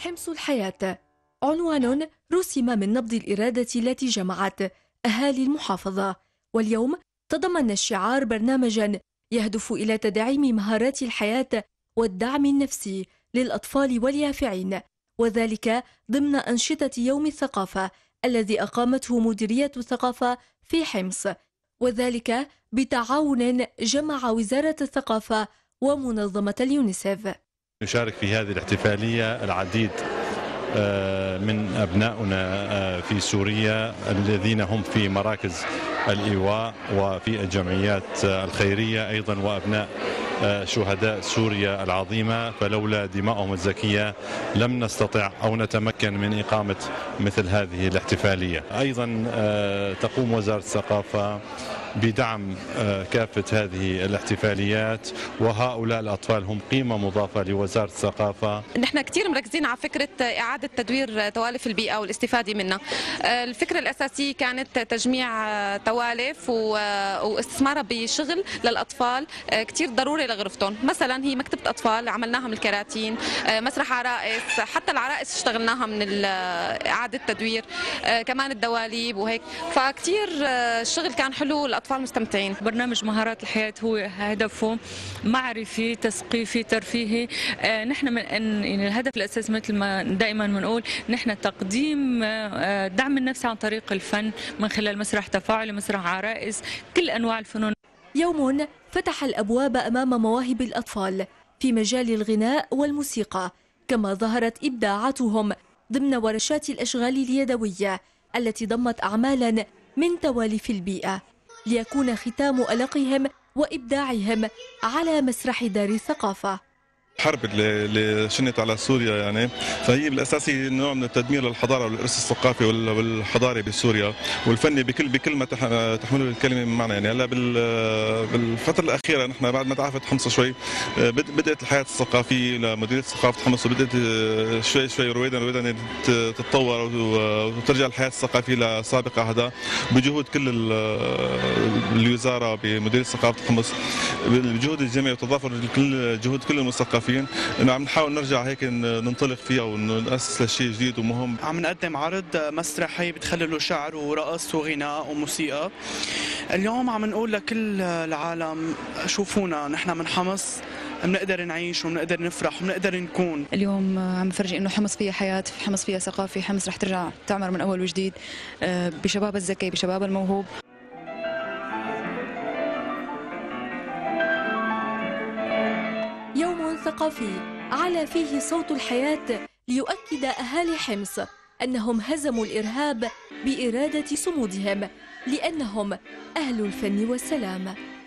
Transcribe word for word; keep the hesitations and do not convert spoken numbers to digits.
حمص الحياة عنوان رسم من نبض الإرادة التي جمعت أهالي المحافظة، واليوم تضمن الشعار برنامجا يهدف إلى تدعيم مهارات الحياة والدعم النفسي للأطفال واليافعين، وذلك ضمن أنشطة يوم الثقافة الذي أقامته مديرية الثقافة في حمص، وذلك بتعاون جمع وزارة الثقافة ومنظمة اليونيسف. يشارك في هذه الاحتفالية العديد من أبنائنا في سوريا الذين هم في مراكز الإيواء وفي الجمعيات الخيرية أيضا، وأبناء شهداء سوريا العظيمة، فلولا دماءهم الزكية لم نستطع أو نتمكن من إقامة مثل هذه الاحتفالية. أيضا تقوم وزارة الثقافة بدعم كافة هذه الاحتفاليات، وهؤلاء الأطفال هم قيمة مضافة لوزارة الثقافة. نحن كثير مركزين على فكرة إعادة تدوير توالف البيئة والاستفادة منها. الفكرة الأساسية كانت تجميع توالف واستثمارها بشغل للأطفال كثير ضروري لغرفتهم. مثلا هي مكتبة أطفال عملناها من الكراتين، مسرح عرائس، حتى العرائس اشتغلناها من إعادة تدوير، كمان الدواليب وهيك، فكثير الشغل كان حلو، الأطفال مستمتعين. برنامج مهارات الحياة هو هدفه معرفي تثقيفي ترفيهي. آه نحن من يعني الهدف الأساسي مثل ما دائما بنقول نحن تقديم آه دعم النفسي عن طريق الفن من خلال مسرح تفاعلي، مسرح عرائس، كل أنواع الفنون. يوم فتح الأبواب أمام مواهب الأطفال في مجال الغناء والموسيقى، كما ظهرت إبداعاتهم ضمن ورشات الأشغال اليدوية التي ضمت أعمالا من تواليف البيئة، ليكون ختام ألقهم وإبداعهم على مسرح دار الثقافة. الحرب اللي شنت على سوريا يعني فهي بالاساس نوع من التدمير للحضاره والارث الثقافي والحضاري بسوريا والفني بكل بكل ما تحمله الكلمه من معنى. يعني هلا بالفتره الاخيره نحن بعد ما تعافت حمص شوي بدات الحياه الثقافيه لمديريه ثقافه حمص، وبدات شوي شوي رويدا رويدا تتطور وترجع الحياه الثقافيه لسابق عهدها بجهود كل الوزاره بمديريه ثقافه حمص، بجهود الجميع وتضافر كل جهود كل المثقفين انه عم نحاول نرجع هيك ننطلق فيها ونأسس لشيء جديد ومهم. عم نقدم عرض مسرحي بتخلله شعر ورقص وغناء وموسيقى. اليوم عم نقول لكل العالم شوفونا، نحن من حمص بنقدر نعيش وبنقدر نفرح وبنقدر نكون. اليوم عم نفرجي انه حمص فيها حياه، حمص فيها ثقافه، حمص رح ترجع تعمر من اول وجديد بشباب الذكي بشباب الموهوب. يوم ثقافي على فيه صوت الحياة ليؤكد أهالي حمص أنهم هزموا الإرهاب بإرادة صمودهم، لأنهم أهل الفن والسلام.